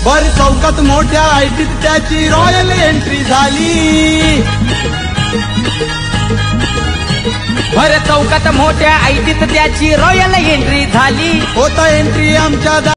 भर चौकात मोठ्या आयटीत त्याची रॉयल एंट्री झाली। भर चौकात मोठ्या आयटीत त्याची रॉयल एंट्री झाली। होता एंट्री आमच्या